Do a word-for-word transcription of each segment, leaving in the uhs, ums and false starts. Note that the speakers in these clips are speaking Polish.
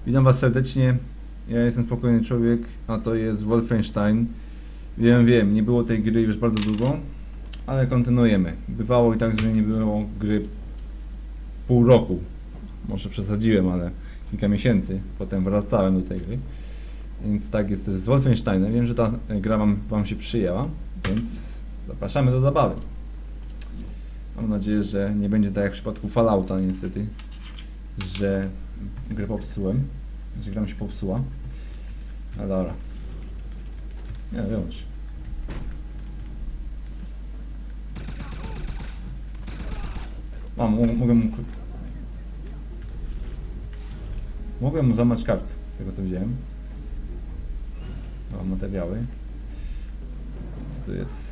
Witam was serdecznie, ja jestem Spokojny Człowiek, a to jest Wolfenstein. Wiem, wiem, nie było tej gry już bardzo długo, ale kontynuujemy. Bywało i tak, że nie było gry pół roku. Może przesadziłem, ale kilka miesięcy. Potem wracałem do tej gry. Więc tak jest też z Wolfensteinem. Wiem, że ta gra wam, wam się przyjęła, więc zapraszamy do zabawy. Mam nadzieję, że nie będzie tak jak w przypadku Fallouta niestety, że grę popsułem, że gra mi się popsuła. No dobra. Nie, wyłącz. Mam, mogę mu... Mogłem mu złamać kark, z tego co wziąłem. Mam materiały. Co to jest?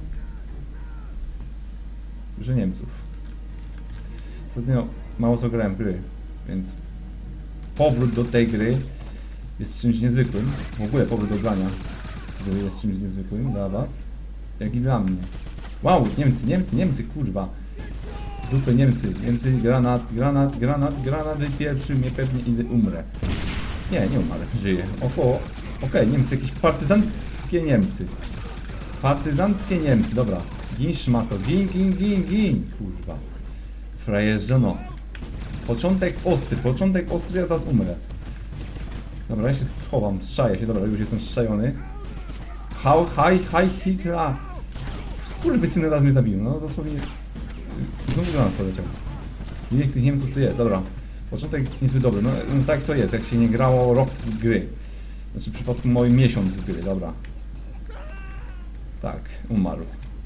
Że Niemców. Ostatnio mało co grałem w gry, więc powrót do tej gry jest czymś niezwykłym. W ogóle powrót do grania gry jest czymś niezwykłym dla was, jak i dla mnie. Wow, Niemcy, Niemcy, Niemcy, kurwa. Dupy Niemcy, Niemcy, granat, granat, granat, granat wypieprzył mnie pewnie i umrę. Nie, nie umarę, żyję. Około, okej, okay, Niemcy, jakieś partyzanckie Niemcy. Partyzanckie Niemcy, dobra. Gin szmato, gin, gin, gin, gin, kurwa. Frajerze, no. Początek ostry, początek ostry, ja zaraz umrę. Dobra, ja się schowam, strzaję się, dobra, już jestem strzajony. Hau, haj, haj, Hitler. Skurwysyny raz mnie zabił, no dosłownie. Znowu granat poleciał. Ile tych Niemców tu jest, dobra. Początek jest niezbyt dobry, no, no tak to jest, jak się nie grało rok gry. Znaczy w przypadku mój miesiąc gry, dobra. Tak, umarł.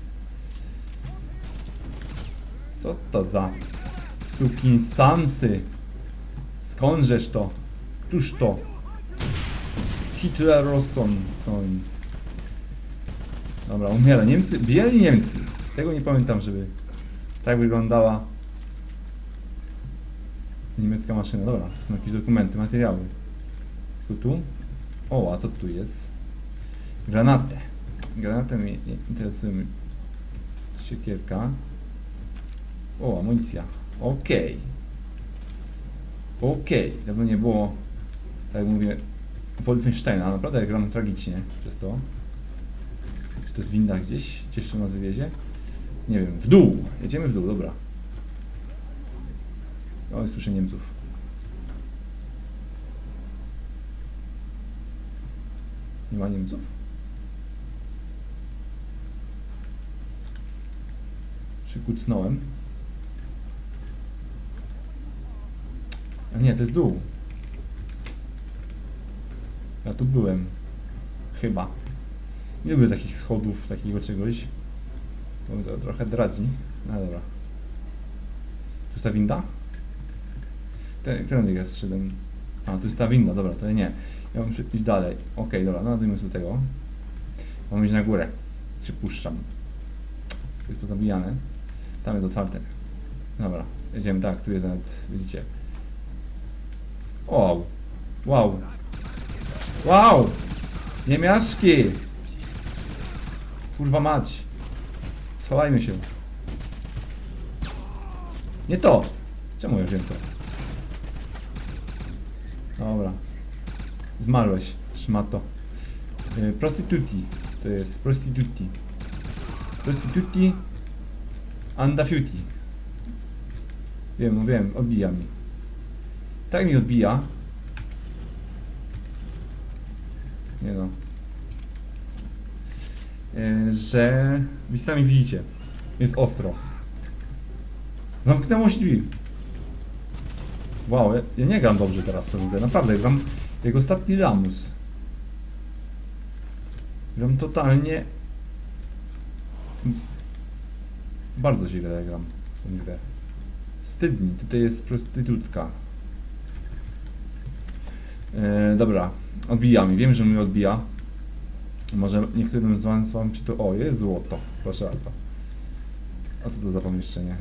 Co to za sukinsansy? Skądżeż to? Któż to? Hitlerowson są. Dobra, umiera. Niemcy, bieli Niemcy. Tego nie pamiętam, żeby tak wyglądała niemiecka maszyna. Dobra, są jakieś dokumenty, materiały. Tu, tu? O, a co tu jest? Granatę. Granatę mnie interesuje. Siekierka. O, amunicja. Okej. Okay. Okej. Okay. Dawno nie było, tak jak mówię, Wolfensteina. Naprawdę ja gram tragicznie przez to. Czy to jest winda gdzieś? Gdzieś tu nas wywiezie? Nie wiem. W dół. Jedziemy w dół, dobra. O, słyszę Niemców. Nie ma Niemców? Przykucnąłem. A nie, to jest dół. Ja tu byłem. Chyba. Nie lubię takich schodów, takiego czegoś. To, to trochę dradzi. No dobra. Tu jest ta winda? Którędy ja zszedłem? A, tu jest ta winda, dobra, to nie. Ja muszę iść dalej. Okej, okay, dobra, nadajmy sobie tego. Mam iść na górę. Przypuszczam. To jest pozabijane. Tam jest otwarte. Dobra, jedziemy, tak, tu jest nawet, widzicie. Wow. Wow. Wow! Niemiaszki! Kurwa mać. Schowajmy się. Nie to! Czemu ja wiem to? Dobra. Zmarłeś, szmato. Yy, prostytuti. To jest prostytuti. Prostytuti Andafiuti. Wiem, no wiem, odbija mi. Tak mi odbija. Nie no. Yy, że... Wy sami widzicie. Jest ostro. Zamknęło się drzwi. Wow, ja, ja nie gram dobrze teraz w tę grę. Naprawdę, gram jak ostatni lamus. Gram totalnie... Bardzo źle gram w tę grę. Wstydni, tutaj jest prostytutka. E, dobra, odbija mi. Wiem, że mnie odbija. Może niektórym z was wam się to... O, jest złoto. Proszę bardzo. A co to za pomieszczenie?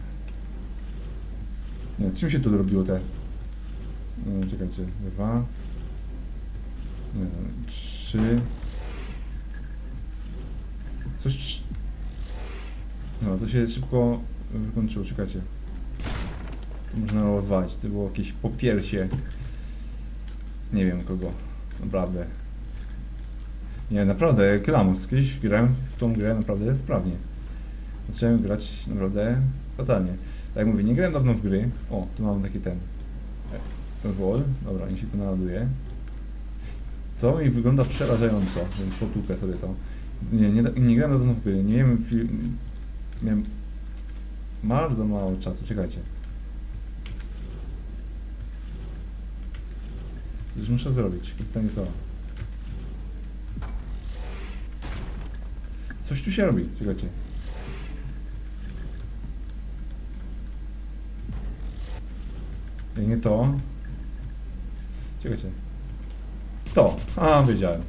Nie, czym się tu robiło te... No, czekajcie, dwa... Nie wiem, trzy... Coś... No, to się szybko wykończyło, czekajcie. To można rozwalić, to było jakieś popiersie Nie wiem kogo. Naprawdę. Nie, naprawdę, Klamus. Kiedyś grałem w tą grę naprawdę sprawnie. Zacząłem grać naprawdę fatalnie. Tak jak mówię, nie grałem dawno w gry. O, tu mam taki ten... wall. Dobra, niech się tu naładuje. To mi wygląda przerażająco, więc potłukę sobie to. Nie, nie, nie grałem dawno w gry. Nie wiem, miałem bardzo mało czasu. Czekajcie. Coś muszę zrobić. Pytanie to. Coś tu się robi. Czekajcie. Nie to. Czekajcie. To. A, wiedziałem.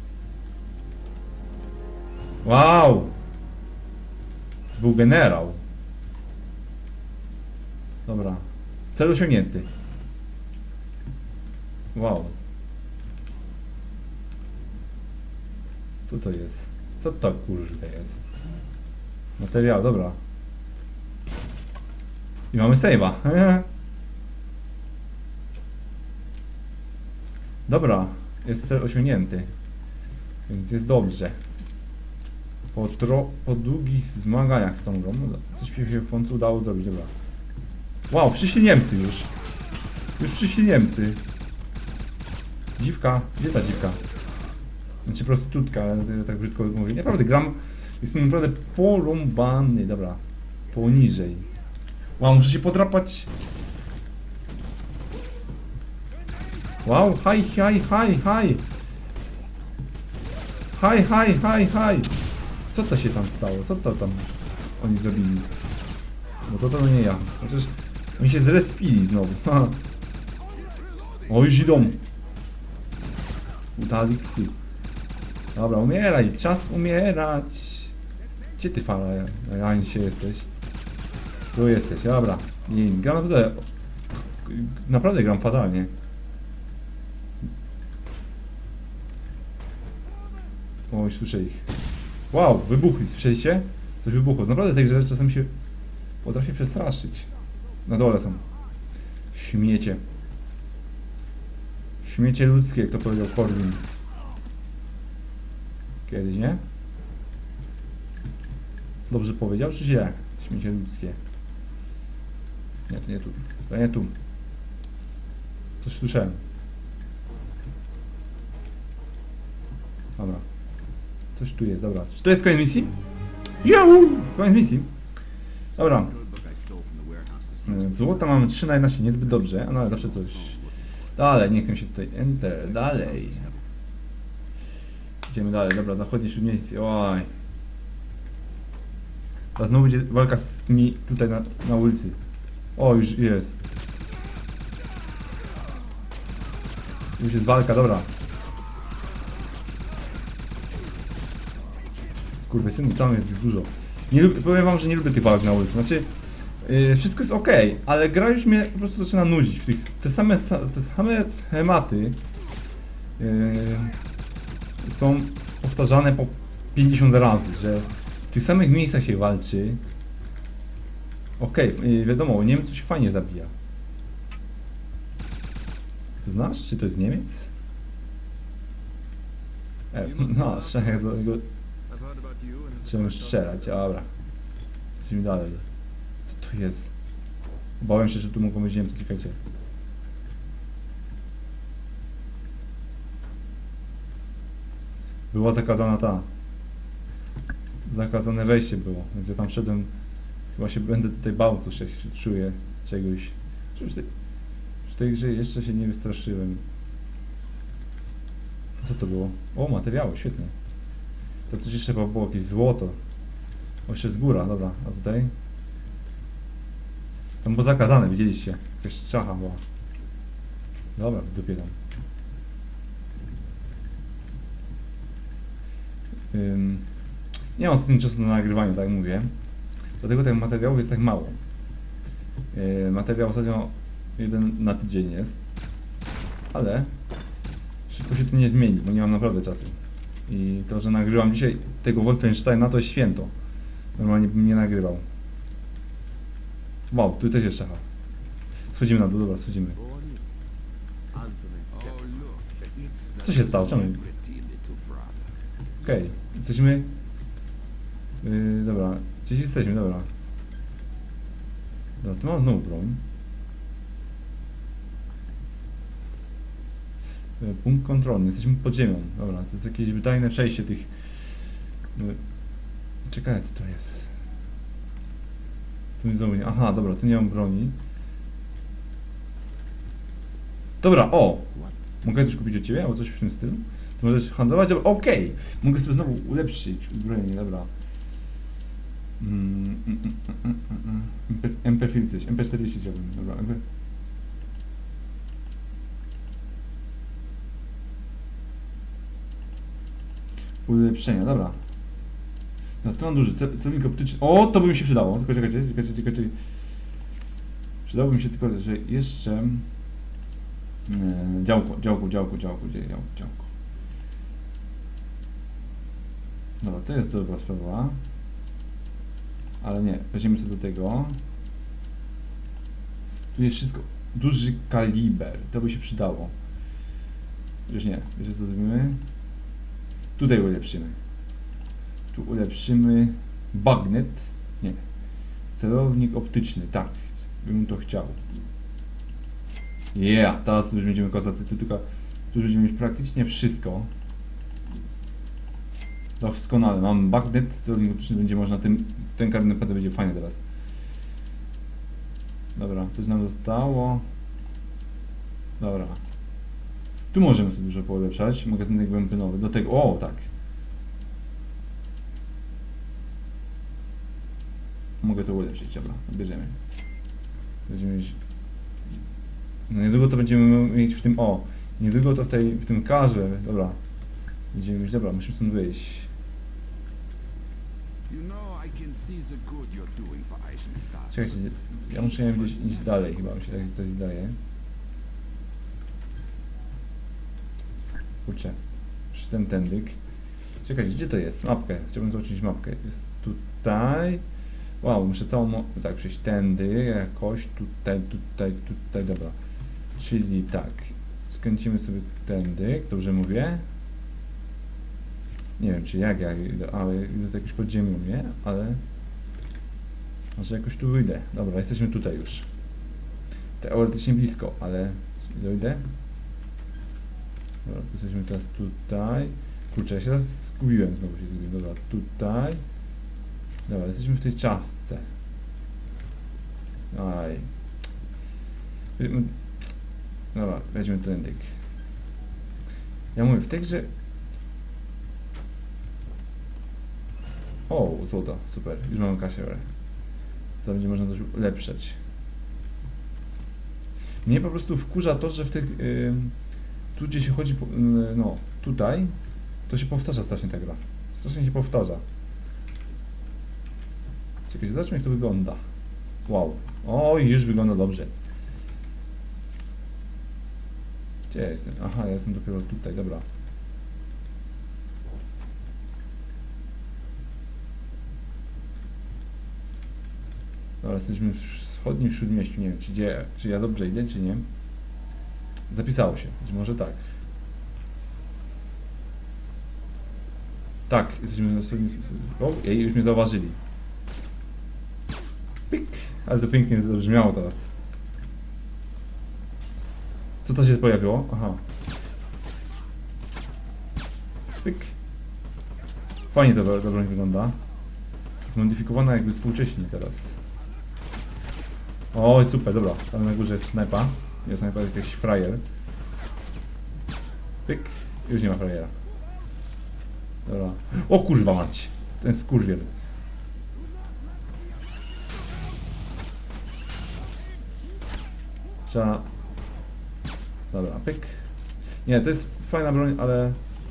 Wow! To był generał. Dobra. Cel osiągnięty. Wow. Co to jest? Co to kurde jest? Materiał, dobra. I mamy save'a. Dobra, jest cel osiągnięty. Więc jest dobrze. Po, tro, po długich zmaganiach z tą grą, no, coś mi się w końcu udało zrobić, dobra. Wow, przyszli Niemcy już. Już przyszli Niemcy. Dziwka, gdzie ta dziwka? Znaczy prostytutka, ale tak brzydko mówię. Naprawdę gram, jestem naprawdę porąbany, dobra. Poniżej. Wow, muszę się podrapać. Wow, hi, hi, hi, hi. Hi, hi, hi, hi. Co to się tam stało? Co to tam oni zrobili? Bo to to nie ja. Chociaż oni się zrespili znowu. O, już idą. Udali psy. Dobra, umieraj. Czas umierać. Gdzie ty fala? Ja się jesteś. Tu jesteś, dobra. Nie, gram naprawdę. Naprawdę gram fatalnie. O, słyszę ich. Wow, wybuchli, słyszeliście? Coś wybuchło. Naprawdę tej grze czasem się potrafię przestraszyć. Na dole są. Śmiecie. Śmiecie ludzkie, jak to powiedział Korwin. Kiedyś, nie? Dobrze powiedział, czy źle? Śmiecie ludzkie. Nie, to nie tu. To nie tu. Coś słyszałem. Dobra. Coś tu jest, dobra. Czy to jest koniec misji? Jau! Koniec misji. Dobra. Złota mamy trzy na jedenaście, niezbyt dobrze, ale zawsze coś. Dalej, nie chcę się tutaj. Enter, dalej. Idziemy dalej, dobra, zachodzi śródmieście. Oj. A znowu będzie walka z mi tutaj na, na ulicy. O, już jest. Już jest walka, dobra. Skurwysyny, tam jest dużo. Nie lubię, powiem wam, że nie lubię tych walk na ulicy. Znaczy, yy, wszystko jest ok, ale gra już mnie po prostu zaczyna nudzić. W tych, te, same, te same schematy yy, są powtarzane po pięćdziesiąt razy, że w tych samych miejscach się walczy. Okej, okay, yy, wiadomo, Niemców się fajnie zabija. Ty znasz, czy to jest Niemiec? E, no, strzelaj do niego. Trzeba strzelać, dobra. Idźmy dalej. Co to jest? Bałem się, że tu mogą być Niemcy, czekajcie. Była zakazana ta. Zakazane wejście było, więc ja tam szedłem. Chyba się będę tutaj bał, coś się czuję czegoś. Cóż, w tej grze jeszcze się nie wystraszyłem. Co to było? O, materiały, świetnie. To coś jeszcze było, jakieś złoto. O, jeszcze z góra, dobra, a tutaj? Tam było zakazane, widzieliście? Jakaś czacha była. Dobra, w dupie tam. Ym, nie mam z tym czasu na nagrywanie, tak jak mówię. Dlatego tych materiałów jest tak mało. Yy, materiał ostatnio jeden na tydzień jest. Ale szybko się to nie zmieni, bo nie mam naprawdę czasu. I to, że nagrywam dzisiaj tego Wolfensteina, to jest święto. Normalnie bym nie nagrywał. Wow, tu też jest szacha. Schodzimy na dół, dobra, schodzimy. Co się stało? Czemu? Okej, okay. Jesteśmy... Yy, dobra, gdzieś jesteśmy, dobra. Dobra, tu mam znowu broń. Yy, punkt kontrolny, jesteśmy pod ziemią. Dobra, to jest jakieś wydajne przejście tych... Yy. Czekaj, co to jest? Tu znowu nie... Aha, dobra, tu nie mam broni. Dobra, o! Mogę coś kupić od ciebie, albo coś w tym stylu? Ty możesz handlować? Dobra, okej! Okay. Mogę sobie znowu ulepszyć uzbrojenie, dobra. Mm, mm, mm, mm, mm. M P czterdzieści, M P czterdzieści chciałbym, dobra. M P... Ulepszenia, dobra. No, tu mam duży celownik optyczny. O, to by mi się przydało. Tylko czekajcie, czekajcie, czekajcie. Przydałoby mi się tylko, że jeszcze... Yy, działko, działko, działko, działko, działko, działko. Dobra, to jest dobra sprawa. Ale nie, weźmiemy sobie do tego. Tu jest wszystko. Duży kaliber, to by się przydało. Już nie, wiecie co zrobimy? Tutaj ulepszymy. Tu ulepszymy bagnet. Nie. Celownik optyczny, tak. Bym to chciał. Yeah, teraz już będziemy kozacy, tu tylko tu już będziemy mieć praktycznie wszystko. Doskonale, mam bagnet, celownik optyczny, będzie można tym, ten karnet będzie fajny teraz. Dobra, coś nam zostało. Dobra. Tu możemy sobie dużo polepszać, magazynek benzynowy, do tego, o tak. Mogę to ulepszyć, dobra, bierzemy. Będziemy mieć... No niedługo to będziemy mieć w tym, o, niedługo to w tej, w tym karze, dobra. Będziemy mieć, dobra, musimy stąd wyjść. Czekajcie, ja muszę gdzieś iść dalej, chyba mi się tak coś zdaje. Kurczę, już ten tędyk. Czekajcie, gdzie to jest? Mapkę, chciałbym zobaczyć mapkę. Jest tutaj. Wow, muszę całą, tak, przejść tędy, jakoś, tutaj, tutaj, tutaj, dobra. Czyli tak, skręcimy sobie tędy, dobrze mówię? Nie wiem, czy jak ja idę, ale idę to jakoś pod ziemią, nie? Ale... Może jakoś tu wyjdę. Dobra, jesteśmy tutaj już. Teoretycznie blisko, ale... Dojdę? Dobra, jesteśmy teraz tutaj. Kurczę, ja się teraz zgubiłem, znowu się zgubiłem. Dobra, tutaj. Dobra, jesteśmy w tej czaszce. Aj. Dobra, weźmy ten dyk. Ja mówię, w tej grze... O, złoto, super, już mamy kasiorę. To będzie można coś ulepszać. Mnie po prostu wkurza to, że w tych... Yy, tu gdzie się chodzi, po, yy, no, tutaj, to się powtarza strasznie ta gra. Strasznie się powtarza. Czekajcie, zobaczmy jak to wygląda. Wow. Oj, już wygląda dobrze. Gdzie ja jestem? Aha, ja jestem dopiero tutaj, dobra. Dobra, jesteśmy w wschodnim śródmieściu, nie wiem, czy, gdzie, czy ja dobrze idę, czy nie. Zapisało się, być może tak. Tak, jesteśmy na wschodnim... O, ej, już mnie zauważyli. Pik! Ale to pięknie zabrzmiało teraz. Co to się pojawiło? Aha. Pyk. Fajnie to ta broń wygląda. Zmodyfikowana jakby współcześnie teraz. Oj, super, dobra. Tam na górze jest snajpa. Jest snajpa, jest jakiś frajer. Pyk. Już nie ma frajera. Dobra. O kurwa mać. Ten skurwiel. Trzeba... Dobra, pyk. Nie, to jest fajna broń, ale...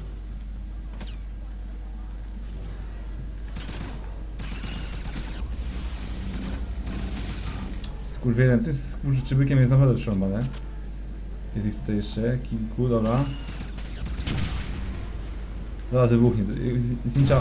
Skurwielem, tym skurczybykiem jest naprawdę przerąbane. Jest ich tutaj jeszcze kilku, dobra. Zaraz wybuchnie, z nim trzeba...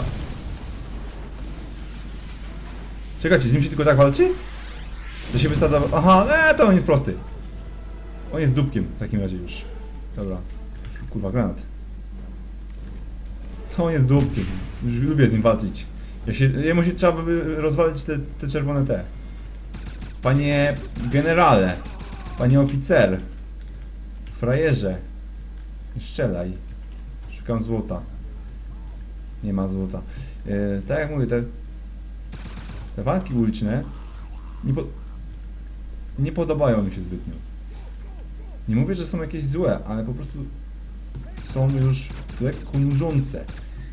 Czekajcie, z nim się tylko tak walczy? To się wystawia... Aha, nie, to on jest prosty. On jest dupkiem w takim razie już. Dobra. Kurwa, granat. To on jest dupkiem. Już lubię z nim walczyć. Ja się, jemu się trzeba by rozwalić te, te czerwone te. Panie generale. Panie oficer. Frajerze. Nie strzelaj. Szukam złota. Nie ma złota. Yy, tak jak mówię, te, te walki uliczne nie, po, nie podobają mi się zbytnio. Nie mówię, że są jakieś złe, ale po prostu są już lekko nużące.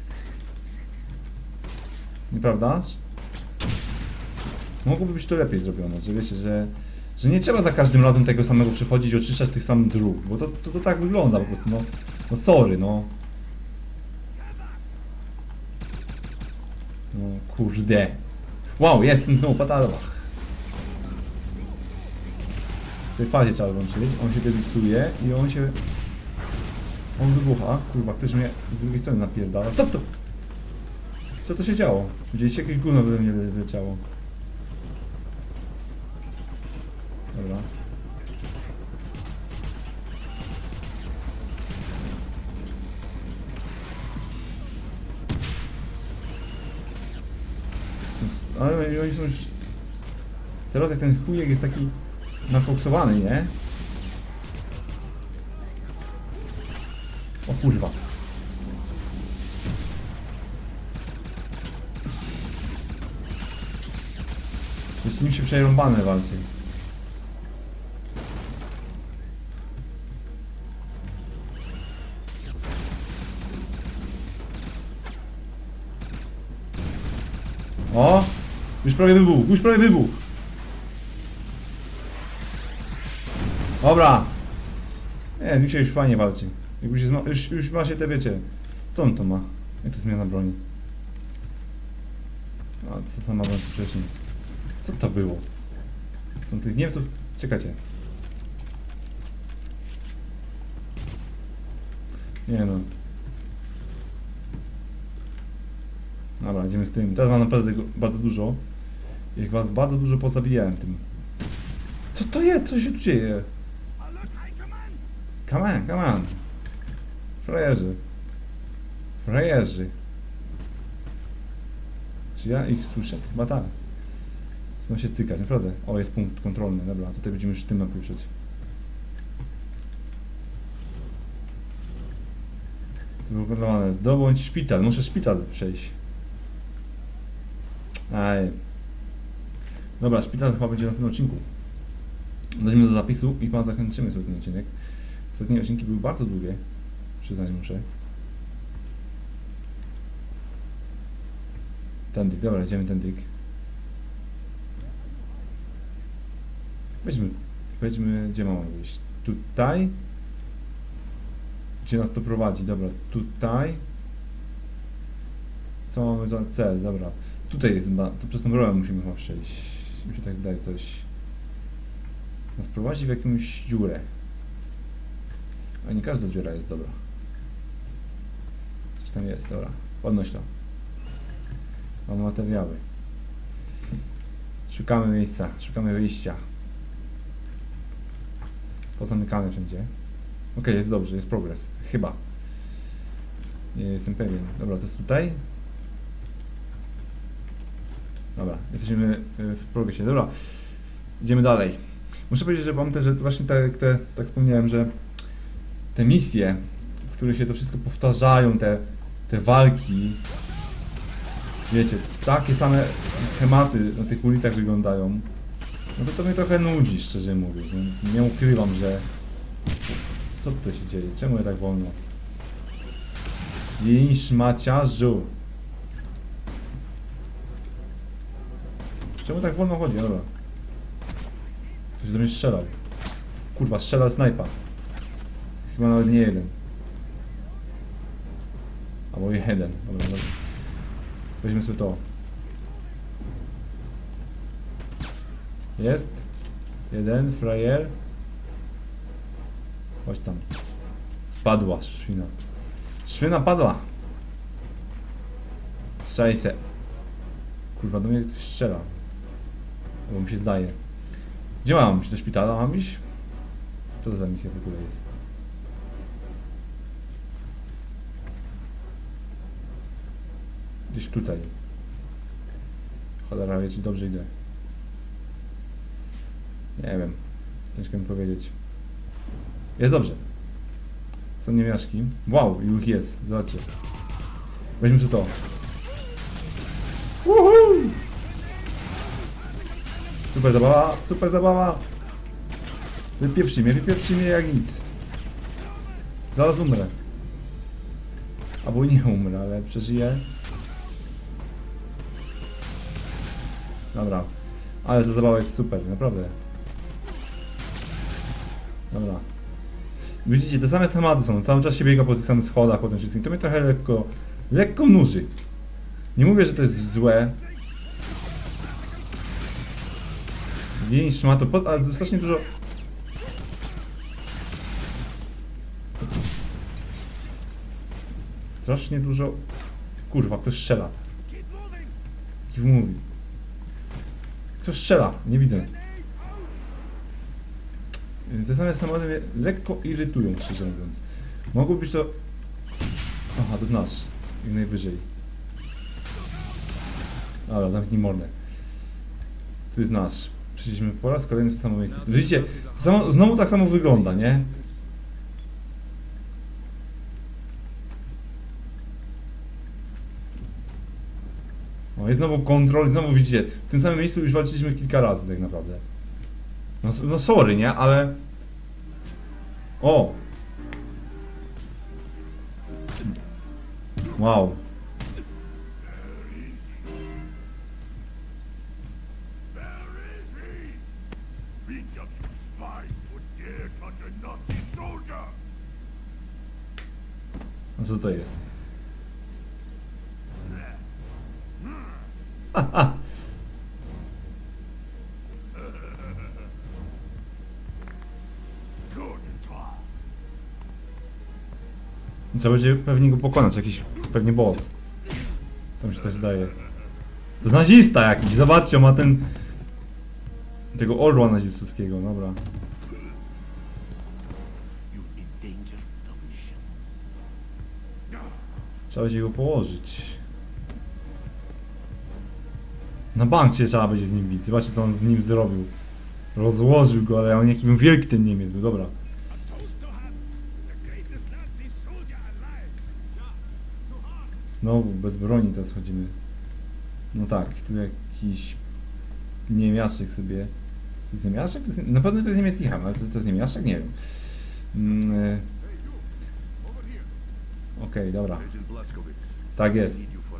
Nieprawda? Mogłoby być to lepiej zrobione, że wiecie, że, że nie trzeba za każdym razem tego samego przechodzić i oczyszczać tych samych dróg, bo to, to, to tak wygląda po prostu, no, no sorry, no. No kurde. Wow, jest znowu patalowa. W tej fazie trzeba włączyć, on się debiksuje i on się... On wybucha, kurwa, ktoś mnie z drugiej strony napierdala. Co to? Co to się działo? Gdzieś jakieś gówno we mnie wyleciało. Dobra. Ale oni są już... Teraz jak ten chujek jest taki nafoksowany, nie? O kurwa. Jest nim się przerąbane walczy. O! Już prawie wybuch, już prawie wybuch. Dobra. Nie, dzisiaj już fajnie walczy. Jak już, jest, już, już ma się te, wiecie. Co on to ma? Jak to zmiana broni? A co sama broń wcześniej? Co to było? Są tych Niemców... Czekajcie. Nie no. Dobra, idziemy z tym. Teraz mam naprawdę tego bardzo dużo. Jak was bardzo dużo pozabijałem tym. Co to jest? Co się tu dzieje? Come on, come on. Frajerzy. Frajerzy. Czy ja ich słyszę? Chyba tak. Chcą się cykać, naprawdę. O, jest punkt kontrolny, dobra, tutaj będziemy już tym napiszeć. Wykonane. Zdobądź szpital. Muszę szpital przejść. Aj. Dobra, szpital chyba będzie na następnym odcinku. Dajmy do zapisu i pan zakończymy sobie ten odcinek. Ostatnie odcinki były bardzo długie. Przyznać muszę. Tędyk, dobra, idziemy tędyk. Wejdźmy, wejdźmy, gdzie mamy wyjść? Tutaj? Gdzie nas to prowadzi? Dobra, tutaj. Co mamy za cel? Dobra. Tutaj jest, to przez tą bramę musimy chyba przejść. Mi się tak zdaje coś. Nas prowadzi w jakąś dziurę. A nie każda dziura jest dobra. Coś tam jest, dobra. Podnoś to. Mamy materiały. Szukamy miejsca, szukamy wyjścia. Pozamykane wszędzie. Ok, jest dobrze, jest progres. Chyba. Nie jestem pewien. Dobra, to jest tutaj. Dobra, jesteśmy w progresie. Dobra, idziemy dalej. Muszę powiedzieć, że mam też, że właśnie tak, te, tak wspomniałem, że te misje, w których się to wszystko powtarzają, te, te walki, wiecie, takie same schematy na tych ulicach wyglądają, no to to mnie trochę nudzi, szczerze mówiąc. Nie, nie ukrywam, że... Co tutaj się dzieje? Czemu ja tak wolno? Jej szmaciarzu! Czemu tak wolno chodzi? Dobra. Ktoś do mnie strzelał. Kurwa, strzelał snajpa. Chyba nawet nie jeden. Albo jeden. Dobra, dobra. Weźmy sobie to. Jest. Jeden, frajer. Chodź tam. Padła szwina. Szwina padła. Strzelaj se. Kurwa, do mnie ktoś strzela. Bo mi się zdaje. Gdzie mam iść? Do szpitala mam iść? Co to za misja w ogóle jest? gdzieś tutaj. Cholera, wie, czy dobrze idę. Nie wiem. Ciężko mi powiedzieć. Jest dobrze. Są niewiaszki. Wow, ilu ich jest. Zobaczcie. Weźmy sobie to. Woohoo! Super zabawa, super zabawa. Wypieprzy mnie, wypieprzy mnie jak nic. Zaraz umrę. Albo nie umrę, ale przeżyję. Dobra. Ale ta zabawa jest super, naprawdę. Dobra. Widzicie, te same schematy są. Cały czas się biega po tych samych schodach, po tym wszystkim. To mnie trochę lekko, lekko nuży. Nie mówię, że to jest złe. Dzień szmatu, ale strasznie dużo... Strasznie dużo... Kurwa, ktoś strzela. Kiw mówi. Ktoś strzela, nie widzę. Te same samochody mnie lekko irytują, szczerze mówiąc. Mogło być to... Aha, to jest nasz. Jak najwyżej. Dobra, zamknij mordę. Tu jest nasz. Przyszliśmy po raz kolejny w to samo miejsce. Widzicie, samo, znowu tak samo wygląda, nie? O, jest znowu kontrol, znowu widzicie, w tym samym miejscu już walczyliśmy kilka razy tak naprawdę. No, no sorry, nie? Ale... O! Wow. No co to jest? Haha. Trzeba będzie pewnie go pokonać, jakiś pewnie boss. To mi się też zdaje. To jest nazista jakiś, zobaczcie, on ma ten... Tego orła nazistowskiego, dobra. Trzeba będzie go położyć. Na bank się trzeba będzie z nim bić. Zobaczcie, co on z nim zrobił. Rozłożył go, ale on jaki był wielki ten Niemiec był, dobra. Znowu bez broni teraz chodzimy. No tak, tu jakiś niemiaszek sobie. To jest niemiaszek? To jest... Na pewno to jest niemiecki ham, ale to, to jest niemiaszek? Nie wiem. Mm, y... Okej, okay, dobra. Tak jest.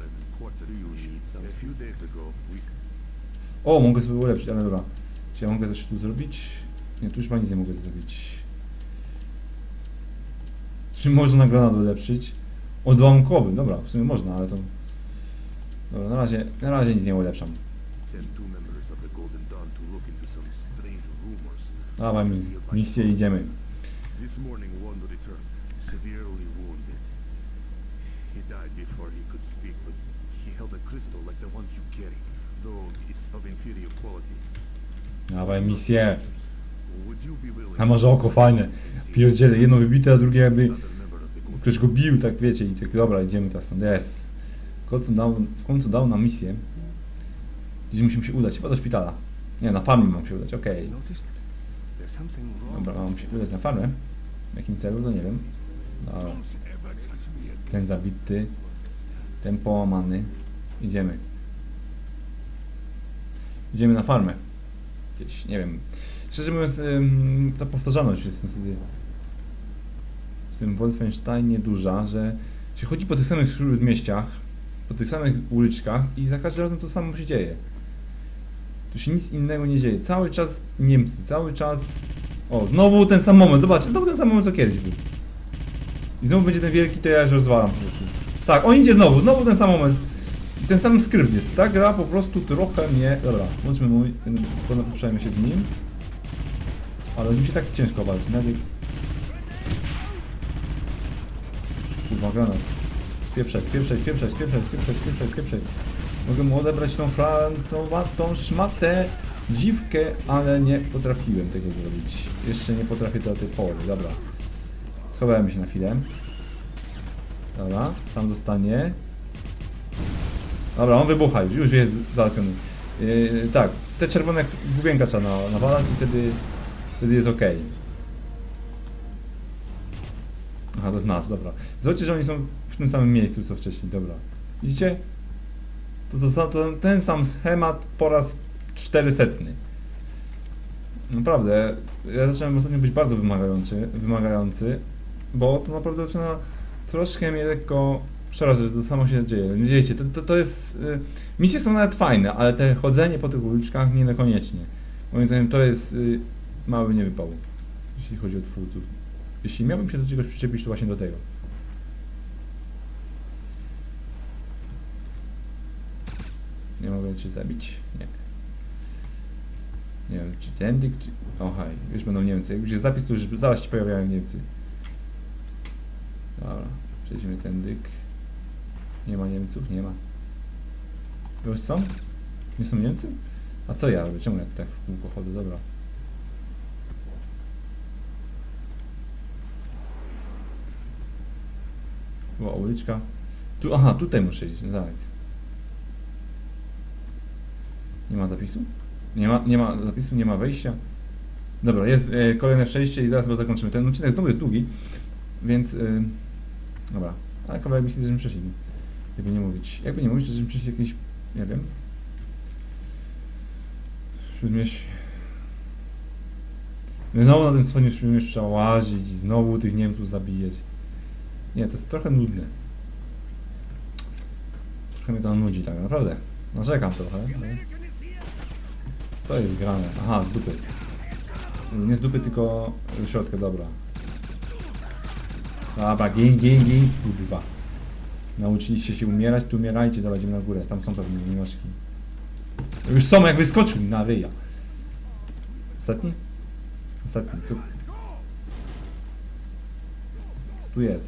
O, mogę sobie ulepszyć, ale dobra. Czy ja mogę coś tu zrobić? Nie, tu już ma nic nie mogę zrobić. Czy można granat ulepszyć? Odłamkowy, dobra, w sumie można, ale to... Dobra, na razie, na razie nic nie ulepszam. Dawaj mi, misję, idziemy. Dawaj misję. A może oko fajne. Pierdziele, jedno wybite, a drugie jakby... Ktoś go bił, tak wiecie, i tak, dobra, idziemy teraz stąd, jest. W końcu dał, w końcu dał nam misję. Gdzieś musimy się udać, chyba do szpitala. Nie, na farmę mam się udać, okej. Okay. Dobra, mam się udać na farmę. W jakim celu, to nie wiem. Dobra. Ten zabity. Ten połamany. Idziemy. Idziemy na farmę. Gdzieś, nie wiem. Szczerze mówiąc, ym, ta powtarzalność jest niestety w tym Wolfensteinie duża, że się chodzi po tych samych śródmieściach, po tych samych uliczkach i za każdym razem to samo się dzieje. Tu się nic innego nie dzieje. Cały czas Niemcy, cały czas... O, znowu ten sam moment, zobaczcie, znowu ten sam moment co kiedyś był. I znowu będzie ten wielki, to ja już rozwalam po prostu. Tak, on idzie znowu, znowu ten sam moment. I ten sam skrypt jest. Ta gra po prostu trochę mnie... Dobra, włączmy mój, poprzejmy się z nim. Ale mi się tak ciężko walczyć, nawet... Kurwa, granat. Spieprzać, spieprzać, spieprzać, spieprzać, spieprzać, spieprzać, spieprzać. Mogę mu odebrać tą francowatą szmatę, dziwkę, ale nie potrafiłem tego zrobić. Jeszcze nie potrafię do tej pory, dobra. Schowałem się na chwilę. Dobra, tam dostanie. Dobra, on wybucha już, już jest załatwiony. Yy, tak, te czerwone główienka trzeba na, nawalać i wtedy, wtedy jest ok. Aha, to jest nasz, dobra. Zobaczcie, że oni są w tym samym miejscu co wcześniej, dobra. Widzicie? To, to, to ten sam schemat po raz czterysetny. Naprawdę, ja zacząłem ostatnio być bardzo wymagający, wymagający, bo to naprawdę zaczyna troszkę mnie lekko przerażać, że to samo się dzieje. Wiecie, to, to, to jest... Y, misje są nawet fajne, ale te chodzenie po tych uliczkach nie niekoniecznie. Moim zdaniem to jest y, mały niewypał, jeśli chodzi o twórców. Jeśli miałbym się do czegoś przyczepić, to właśnie do tego. Nie mogę cię zabić? Nie. Nie wiem, czy tędy, czy... O haj, już będą Niemcy. Jak już jest zapis, to już zaraz się pojawiają Niemcy. Dobra, przejdźmy tędyk. Nie ma Niemców, nie ma. Już są? Nie są Niemcy? A co ja robię? Czemu ja tak w kółko chodzę? Dobra. Była uliczka. Tu, aha, tutaj muszę iść, no tak. Nie ma zapisu? Nie ma, nie ma zapisu, nie ma wejścia. Dobra, jest e, kolejne przejście i zaraz bo zakończymy. Ten odcinek znowu jest długi, więc... E, dobra, ale kawałek misji żeśmy przeszli. Jakby nie mówić. Jakby nie mówić, to żeśmy przeszli jakieś... nie wiem... Śródmieść... Znowu na tym wschodnim śródmieściu trzeba łazić, znowu tych Niemców zabijać. Nie, to jest trochę nudne. Trochę mnie to nudzi tak naprawdę. Narzekam trochę. No. Co jest grane? Aha, z dupy. Nie z dupy, tylko z środka, dobra. Dobra, gin, gin, gin, kurwa. Nauczyliście się umierać, tu umierajcie, dobra, idziemy na górę. Tam są pewnie minoszki. Już są, jak wyskoczył na ryja. Ostatni? Ostatni, tu. Tu jest.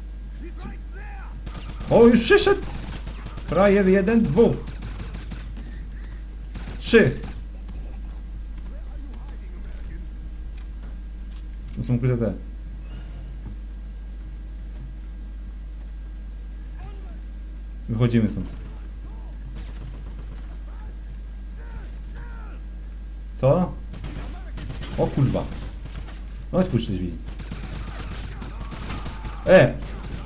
O, już przyszedł! Frajer jeden, dwóch. Trzy. To są ukryte te. Wychodzimy stąd. Co? O kurwa. No otwórz te drzwi. E!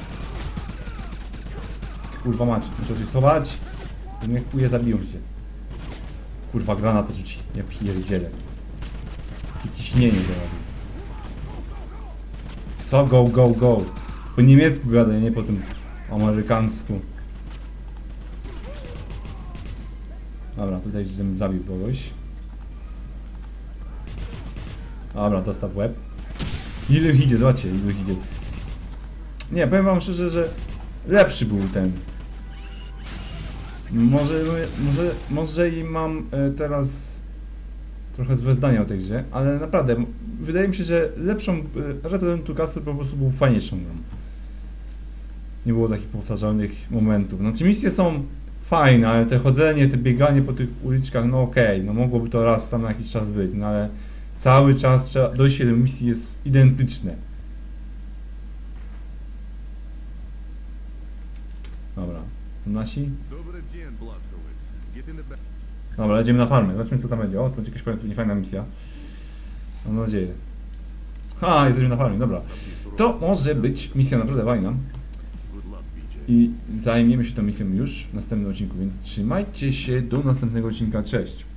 Kurwa mać, muszę się schować. Bo mnie kuje zabiją się. Kurwa granat rzuci. Ja pierdzielę. Jakie ciśnienie to robi. Co? Go, go, go. Po niemiecku gadaj, nie po tym amerykańsku. Dobra, tutaj żebym zabił kogoś. Dobra, dostał w łeb. Ile ich idzie, zobaczcie, ile ich idzie. Nie, powiem wam szczerze, że lepszy był ten. Może, może, może i mam teraz trochę złe zdania o tej grze, ale naprawdę, wydaje mi się, że lepszą Return to Castle po prostu był fajniejszą grą. Nie było takich powtarzalnych momentów. Znaczy misje są fajne, ale te chodzenie, te bieganie po tych uliczkach, no okej, okay, no mogłoby to raz tam na jakiś czas być, no ale cały czas trzeba, dojście do misji jest identyczne. Dobra, są nasi? Dobra, lecimy na farmę, zobaczmy co tam będzie. O, to będzie jakaś fajna misja. Mam nadzieję. Ha, jesteśmy na farmie, dobra. To może być misja naprawdę fajna. I zajmiemy się tą misją już w następnym odcinku, więc trzymajcie się do następnego odcinka, cześć.